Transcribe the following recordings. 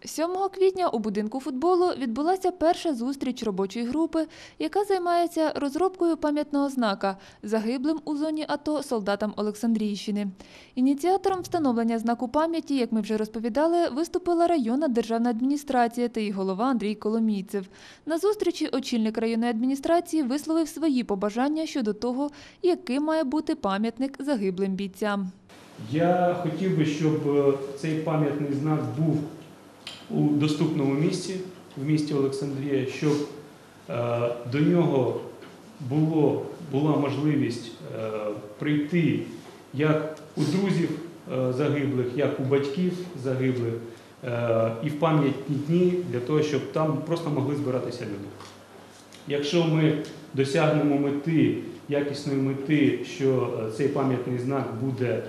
7 квітня у будинку футболу відбулася перша зустріч робочої групи, яка займається розробкою пам'ятного знака загиблим у зоні АТО солдатам Олександрійщини. Ініціатором встановлення знаку пам'яті, як ми вже розповідали, виступила районна державна адміністрація та її голова Андрій Коломійцев. На зустрічі очільник районної адміністрації висловив свої побажання щодо того, яким має бути пам'ятник загиблим бійцям. Я хотів би, щоб цей пам'ятний знак був у доступному місці, в місті Олександрія, щоб до нього була можливість прийти як у друзів загиблих, як у батьків загиблих, і в пам'ятні дні, для того, щоб там просто могли збиратися люди. Якщо ми досягнемо мети, якісної мети, що цей пам'ятний знак буде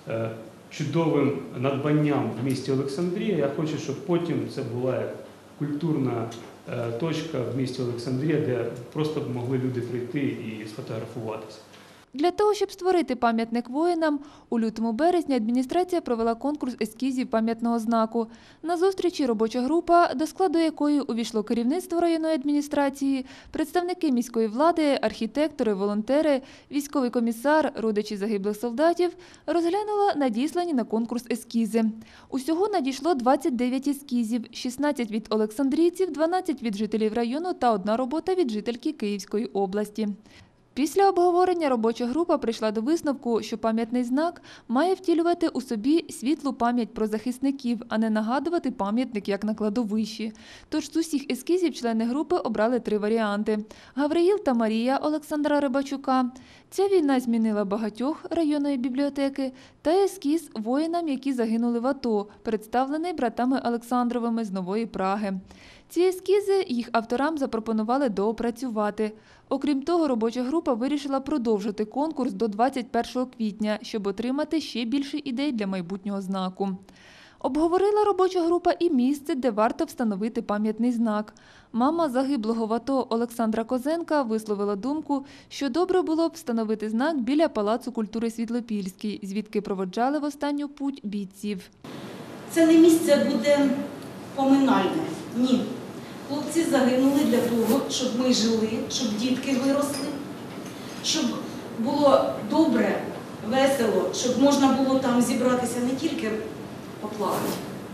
чудовим надбанням в місті Олександрія, я хочу, щоб потім це була культурна точка в місті Олександрія, де просто могли люди прийти і сфотографуватися. Для того, щоб створити пам'ятник воїнам, у лютому-березні адміністрація провела конкурс ескізів пам'ятного знаку. На зустрічі робоча група, до складу якої увійшло керівництво районної адміністрації, представники міської влади, архітектори, волонтери, військовий комісар, родичі загиблих солдатів, розглянула надіслані на конкурс ескізи. Усього надійшло 29 ескізів, 16 від олександрійців, 12 від жителів району та одна робота від жительки Київської області. Після обговорення робоча група прийшла до висновку, що пам'ятний знак має втілювати у собі світлу пам'ять про захисників, а не нагадувати пам'ятник як на кладовищі. Тож з усіх ескізів члени групи обрали 3 варіанти – Гавриїл та Марія Олександра Рибачука, Ця війна змінила багатьох районної бібліотеки та ескіз воїнам, які загинули в АТО, представлений братами Олександровими з Нової Праги. Ці ескізи їх авторам запропонували доопрацювати. Окрім того, робоча група вирішила продовжити конкурс до 21 квітня, щоб отримати ще більше ідей для майбутнього знаку. Обговорила робоча група і місце, де варто встановити пам'ятний знак. Мама загиблого в АТО Олександра Козенка висловила думку, що добре було б встановити знак біля Палацу культури Світлопільський, звідки проводжали в останню путь бійців. Це не місце буде поминальне. Ні. Хлопці загинули для того, щоб ми жили, щоб дітки виросли, щоб було добре, весело, щоб можна було там зібратися не тільки поплакати,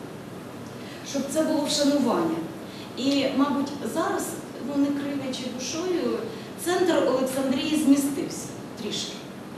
щоб це було вшанування. І, мабуть, зараз, не кривлячи душою, центр Олександрії змістився трішки.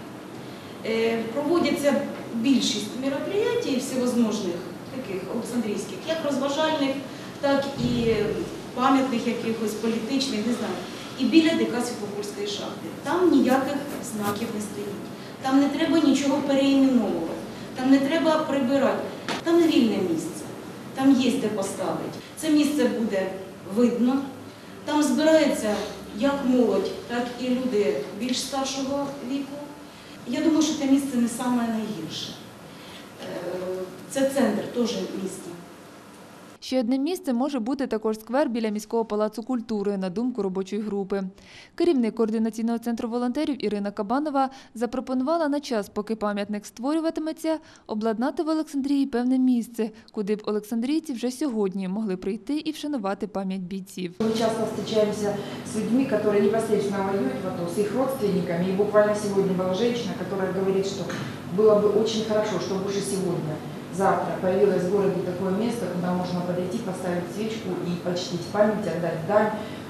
Проводяться більшість мероприятий всевозможних, таких олександрійських, як розважальних, так і пам'ятних якихось політичних, не знаю. І біля ДК Світлопольської шахти. Там ніяких знаків не стоїть. Там не треба нічого переіменовувати. Там не треба прибирати. Там не вільне місце. Там є де поставити. Це місце буде видно. Там збирається як молодь, так і люди більш старшого віку. Я думаю, що це місце не саме найгірше. Це центр теж міста. Ще одне місце може бути також сквер біля міського палацу культури, на думку робочої групи. Керівник координаційного центру волонтерів Ірина Кабанова запропонувала на час, поки пам'ятник створюватиметься, обладнати в Олександрії певне місце, куди б олександрійці вже сьогодні могли прийти і вшанувати пам'ять бійців. Ми часто зустрічаємося з людьми, які непосредственно воюють в АТО, з їх родственниками. І буквально сьогодні була жінка, яка говорить, що було б дуже добре, щоб уже сьогодні, завтра появилось в городе такое место, куда можно подойти, поставить свечку и почтить память, отдать дань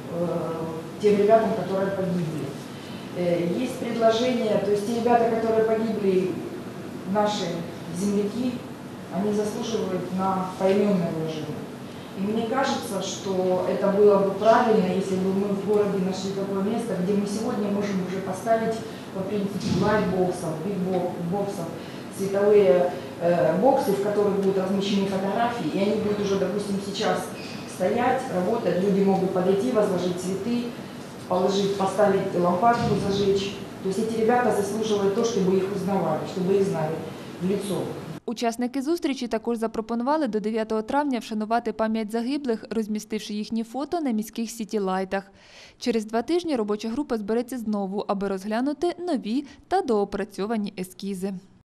тем ребятам, которые погибли. Есть предложение, то есть те ребята, которые погибли, наши земляки, они заслуживают на поименное уважение. И мне кажется, что это было бы правильно, если бы мы в городе нашли такое место, где мы сегодня можем уже поставить по принципу лайт-боксов, биг-боксов, световые боксы, в которых будут размещены фотографии, и они будут уже, допустим, сейчас стоять, работать, люди могут подойти, возложить цветы, поставить лампадку, зажечь. То есть эти ребята заслуживают то, чтобы их узнавали, чтобы их знали в лицо. Учасники зустрічі також запропонували до 9 травня вшанувати пам'ять загиблих, розмістивши їхні фото на міських сітілайтах. Через 2 тижні робоча група збереться знову, аби розглянути нові та доопрацьовані ескізи.